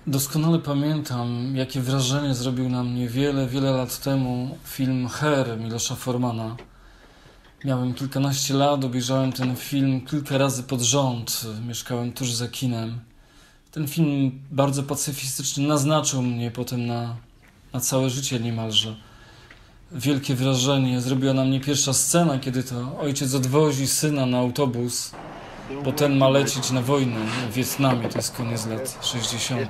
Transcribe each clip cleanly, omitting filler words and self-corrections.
Doskonale pamiętam, jakie wrażenie zrobił na mnie wiele lat temu film Her Milosza Formana. Miałem kilkanaście lat, obejrzałem ten film kilka razy pod rząd, mieszkałem tuż za kinem. Ten film bardzo pacyfistyczny naznaczył mnie potem na całe życie niemalże. Wielkie wrażenie zrobiła na mnie pierwsza scena, kiedy to ojciec odwozi syna na autobus, bo ten ma lecieć na wojnę w Wietnamie, to jest koniec lat 60.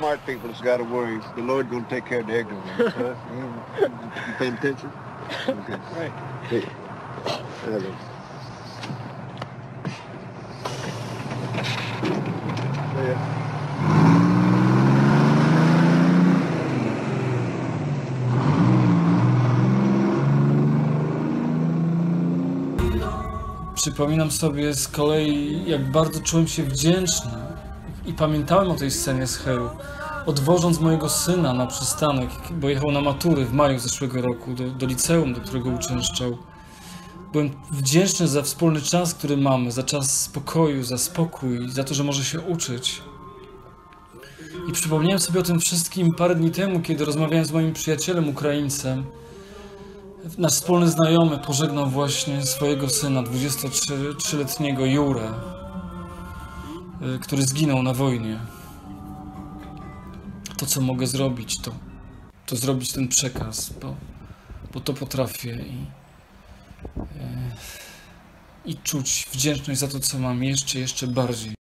Przypominam sobie z kolei, jak bardzo czułem się wdzięczny i pamiętałem o tej scenie z Heru, odwożąc mojego syna na przystanek, bo jechał na matury w maju zeszłego roku do liceum, do którego uczęszczał. Byłem wdzięczny za wspólny czas, który mamy, za czas spokoju, za spokój, za to, że może się uczyć. I przypomniałem sobie o tym wszystkim parę dni temu, kiedy rozmawiałem z moim przyjacielem Ukraińcem. Nasz wspólny znajomy pożegnał właśnie swojego syna, 23-letniego Jurę, który zginął na wojnie. To, co mogę zrobić, to zrobić ten przekaz, bo to potrafię i czuć wdzięczność za to, co mam jeszcze bardziej.